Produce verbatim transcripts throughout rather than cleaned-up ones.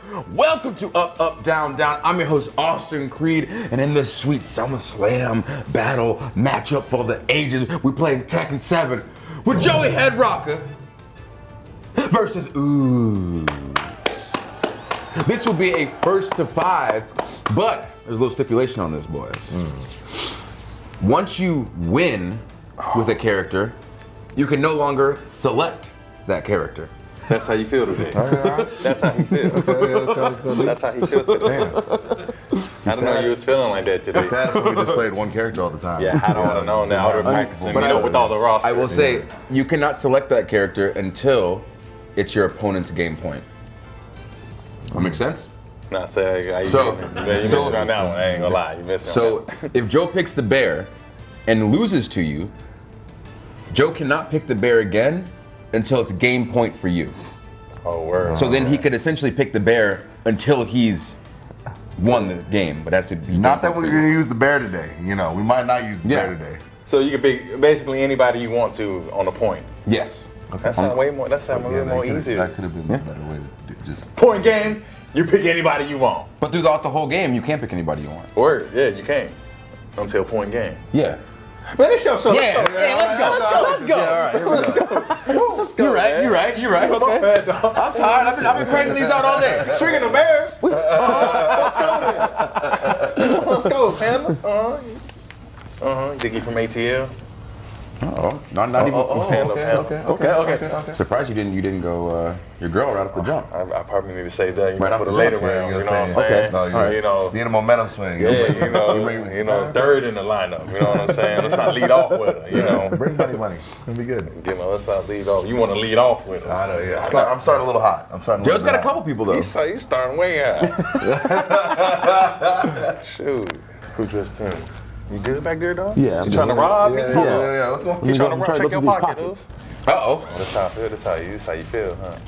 Welcome to Up, Up, Down, Down. I'm your host, Austin Creed, and in this sweet SummerSlam battle matchup for the ages, we playing Tekken seven with Joey Headrocker versus Ooh. This will be a first to five, but there's a little stipulation on this, boys. Mm. Once you win with a character, you can no longer select that character. That's how you feel today. Right. That's how he feels. Okay, yeah, that's how it's gonna be. That's how he feels today. Damn. I don't know you was feeling like that today. It's sad when we just played one character all the time. Yeah, I don't want to know now. They're practicing, But you know, I- with all the roster. I will say, you cannot select that character until it's your opponent's game point. That makes sense? Not say I, I, So- you, you so- missing on that one. I ain't gonna lie. You missing So on that. if Joe picks the bear and loses to you, Joe cannot pick the bear again until it's game point for you. Oh, word. So then he could essentially pick the bear until he's won the game, but that's to be Not that game we're point for gonna you. use the bear today. You know, we might not use the Yeah. bear today. So you can pick basically anybody you want to on a point. Yes. That sounds way more. That sounds a Yeah, little that more could've- easier. That could have been a better way to do just. Point game. You pick anybody you want. But throughout the whole game, you can't pick anybody you want. Word. Yeah, you can. Until point game. Yeah. Man, it's your show. Yeah, yeah, let's go, let's go, let's go. Yeah, all right, here we go. Let's go. You're right, man. you're right, you're right. Okay. Bad dog. I'm tired. I've been, I've been cranking these out all day. Speaking of bears, uh, let's go then. Let's go, Panda. Uh-huh. Uh-huh. You think he from A T L? Uh-oh. Not, not even. oh, oh. Okay, Panda, okay, Panda. okay, Okay, okay. okay, okay. Surprised you didn't you didn't go uh, your girl right off the jump. I, I probably need to save that you Right know, for off the the later jump. rounds. Yeah, You know what I'm saying. saying? No, you're right. You know, Being a momentum swing. yeah, you know, bring- you know, third in the lineup. You know what I'm saying? Let's not lead off with her. You know, Bring money, money. It's gonna be good. give me. Let's not lead off. You want to lead off with her? I know, yeah. I'm start- I'm starting a little hot. I'm starting. Joe's got a hot. couple people though. You say you starting way out. Shoot, who just him? You good back there, dog? Yeah, I'm You trying to good. rob me? Yeah, yeah, yeah, yeah. Let's go. You trying to I'm rob? trying to Check go your through these pocket, dude. pockets. Uh-oh. That's how I feel. That's how you. That's how you feel, huh?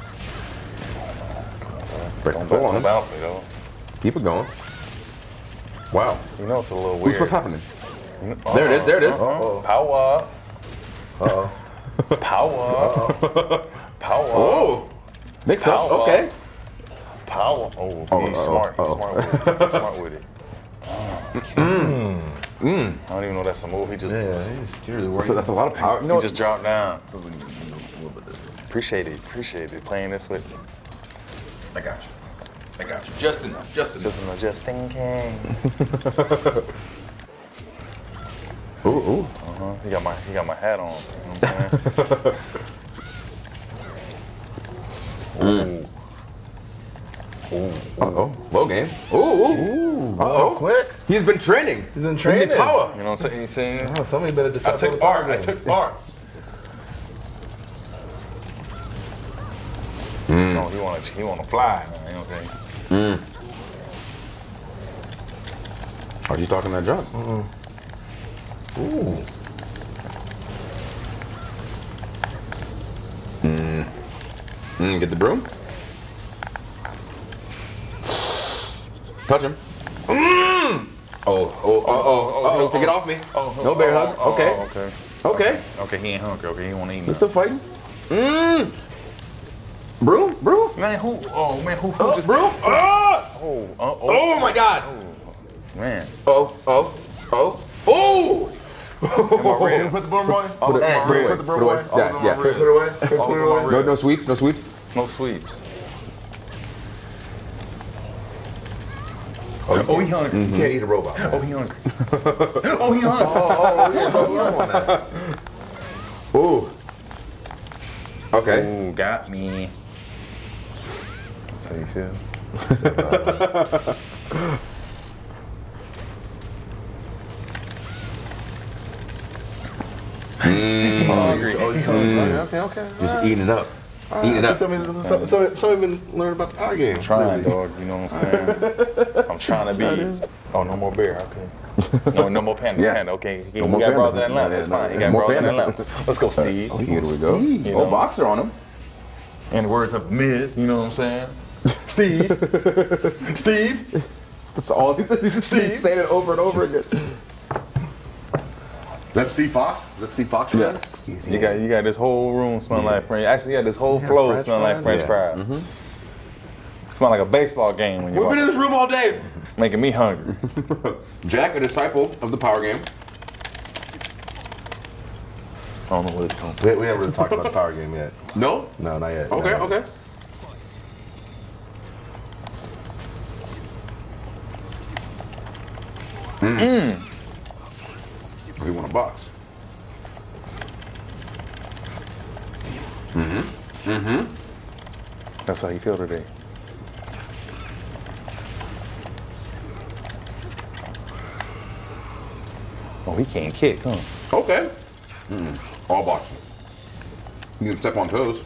Break the Don't, floor on don't him. bounce me though. Keep it going. Wow. You know it's a little Who's weird. what's happening? You know- There it is, there it is. Uh-oh. Power. Uh-oh. Power. Power. Oh. Mix up. Power. Okay. Power. Oh, Oh, he's uh-oh, smart. He's uh-oh. smart with it. He's smart with it. Mm. I don't even know that's a move. He just Yeah, he's really So working. that's a lot of power. You know he what? just dropped down. Appreciate it. Appreciate it. Playing this with me. I got you. I got you. Just enough. Just enough. Just, in the- just in case. Ooh, ooh. Uh-huh. He got my he got my hat on. You know what I'm saying? Ooh. Ooh. Uh-oh. Low game. Ooh, ooh. Ooh, Uh-oh. quick. He's been training. He's been He training. need power. You know what I'm saying? He's saying Oh, somebody better I decide. took art. I took art. Mm. No, he want to he want to fly. Man. You know what I'm saying? Mm. Are you talking that drop? Ooh. Mm, get the broom. Touch him. Mm. Oh, oh, oh, oh, oh, oh, to get off me. Oh, No bear hug. oh, Okay. oh, okay. Okay. Okay, he ain't hungry. Okay, he want to eat You nothing. still fighting? Mm. Broom, broom. Man, who? Oh man, who? who Oh, just? broom. Ah! Oh, uh, oh, Oh my God. oh, man. Oh, oh, oh, oh. Red. Put the broom away. All over Hey, my put ribs. the broom Put it away. away. Yeah, over yeah. my Put it away. Put it All over my away. No, no sweeps, no sweeps. No sweeps. Oh, you Oh, he hungry. You can't eat a robot. Man. Oh, he hungry. oh, he hungry. Oh, oh, yeah, no, I'm on that. Ooh. Okay. Ooh, got me. That's how you feel. Mm. Hungry. Oh, you hungry. Okay, okay. Just all right. eating it up. All Eating it right. up. So somebody, some- somebody, somebody been learning about the power game. Trying, Literally. dog. You know what I'm saying? I'm trying to how it be. is. Oh, no more bear. Okay. No, no more panda. Yeah. Panda. Okay. He, No he more got panda. bros in Atlanta. Yeah, That's no, fine. He no got more bros in panda. Atlanta. Let's go, Steve. Here we go. Steve. You Oh, know? boxer on him. In the words of Miz, you know what I'm saying? Steve. Steve. That's all he says. He just Steve. keeps saying it over and over again. That's Steve Fox? Is that Steve Fox? Yeah. You got you got this whole room smelling like French. Actually, you got this whole Yeah, floor French smelling like fries, French yeah. fries. Smell like a baseball game when you We've walk been in this room all day. making me hungry. Jack, a disciple of the power game. I don't know what it's called. We, we haven't really talked about the power game yet. No? No, not yet. Okay, no. okay. Mm. Oh, he want a box. Mm-hmm. Mm-hmm. That's how you feel today. Oh, he can't kick, huh? Okay. Mm. All boxes. You can step on toes.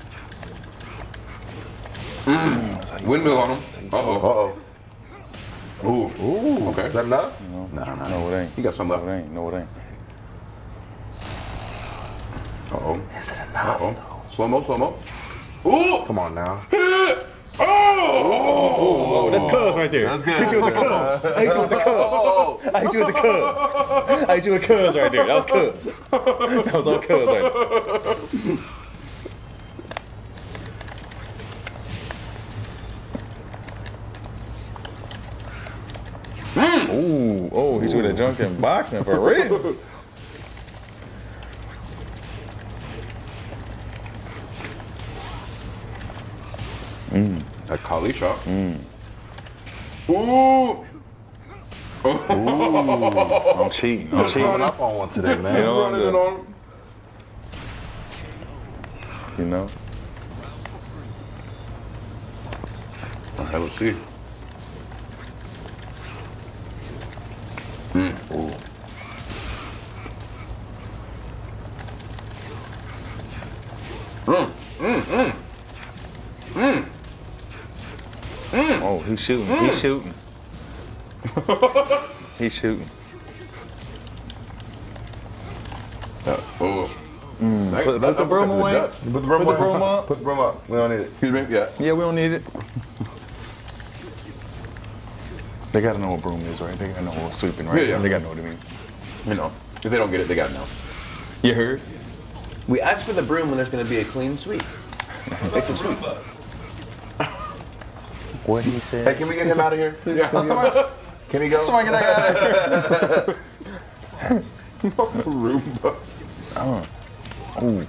Mm. Windmill on him. Uh-oh. Uh-oh. Ooh. Ooh. Okay. Is that enough? No, no, no. No, it ain't. He got some left. No, it ain't. No, it ain't. Uh-oh. Is it enough? Uh-oh. Slow-mo, slow-mo. Ooh! Come on now. Oh! Oh, that's Cubs right there. That's good. I hit you with the Cubs. I hit you with the Cubs. I hit you with the Cubs. I hit you with Cubs right there. That was Cubs. That was all Cubs right there. Ooh, oh, he's with a junk in boxing for real. Mm. That Kali shot. Mm. Ooh! I'm cheating. I'm You're cheating. coming up on one today, man. You know, Running it on. You know? All right, let's see. Mm. Ooh. Mm, mm, mm. Mm. Mm. Oh, he's shooting. Mm. He's shooting. He's shooting. Uh, oh. Mm. That- Put, that- put the that- broom that- away. that- Put the broom Put the up. broom up. Put the broom up. We don't need it. Excuse me? Yeah. Yeah, we don't need it. They gotta know what broom is, right? They gotta know what sweeping, right? Yeah, yeah. They gotta know what it means. You know, if they don't get it, they got to know. You heard? We asked for the broom when there's going to be a clean sweep. Take the sweep. What he said? Hey, can we get him out of here? Yeah. Can he go? Somebody get that guy out of here. Roomba. Uh, ooh.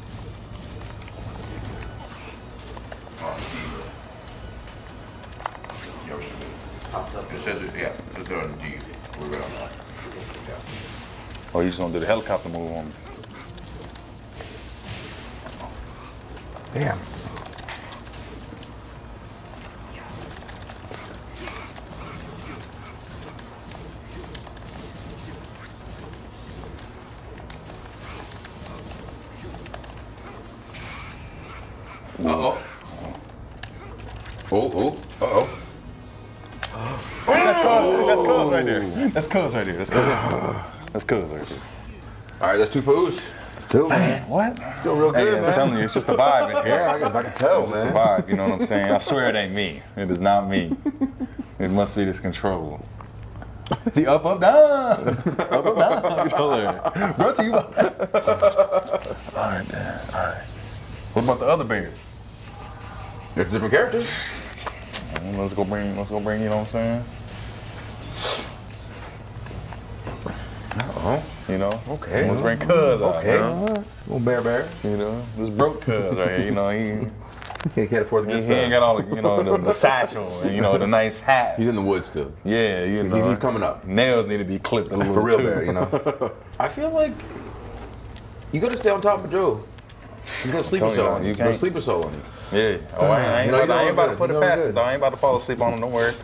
It says it, yeah. It says it on G. We're good on that. Oh, you just gonna do the helicopter move on me. Damn. Uh-oh. Oh, oh, uh-oh. That's Cuz. That's Cuz right there. That's Cuz right there. That's Cuz. That's Cuz right there. All right, that's two for Oos. Still, man. What? Still real Hey, good, I'm man. telling you, it's just a vibe in here. Yeah, I can, I can tell, It's just a man. vibe, you know what I'm saying? I swear it ain't me. It is not me. It must be this control. The up, up, down. Up, up, down. Controller. Brought to you by. All right, man. All right. What about the other bears? It's different characters. Mm, Let's go bring, let's go bring, you know what I'm saying? Uh-oh. You know? Okay. Let's bring Cuz out, Okay. man. Little bear bear. You know? This broke Cuz right here, you know? He, He can't afford the he, good he ain't stuff. got all the, you know, the, the satchel and, you know, the nice hat. He's in the woods still. Yeah, you He- know. he's coming up. Nails need to be clipped a little For real too. bear, you know. I feel like you got to stay on top of Joe. He's gonna sleep telling a you, soul on you you. He's gonna can't- sleep a soul on you. Yeah. Oh, I ain't, I ain't, You know, about, I you ain't about to doing put good. it You past doing it, though. I ain't about to fall asleep on him, don't worry.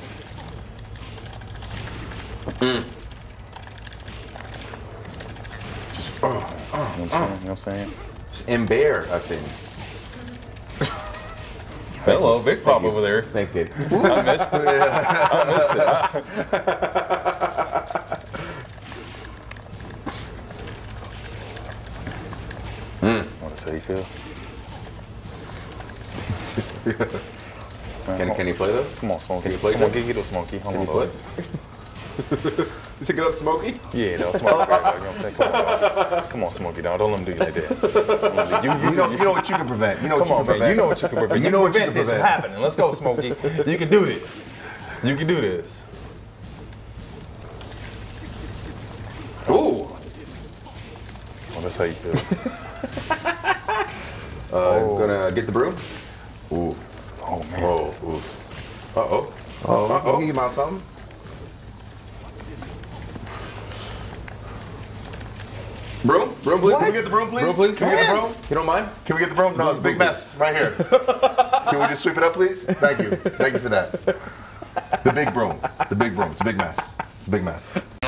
Oh, You know what I'm saying? You know what I'm saying? And bear, I think. Hello, Big Pop over there. Thanks, kid. I missed it. I missed it. Want to say you feel? Man, Can, come can he play though? Come on, Smokey. Can you play Come on, that? get, get a Smokey. Hold Can on, you play? Lord. Stick it up, Smokey. Yeah, no, Smokey. You know what I'm saying? Come on, dog. Come on, Smokey, dog. Don't let him do you like that. You, you, You know, you know what you can prevent. You know what Come you on, can man. prevent. You know what you can prevent. You You know can what you prevent can this from prevent. happening. Let's go, Smokey. You can do this. You can do this. Ooh. Oh, that's how you feel. Uh, Gonna get the broom. Ooh. Oh, man. Oh. Oof. Uh oh. Oh, Uh-oh. he came out something. Broom? Broom, please. Can we get the broom, please? Broom, please. Can we get the broom? You don't mind? Can we get the broom? No, it's a big mess right here. Can we just sweep it up, please? Thank you. Thank you for that. The big broom. The big broom. It's a big mess. It's a big mess.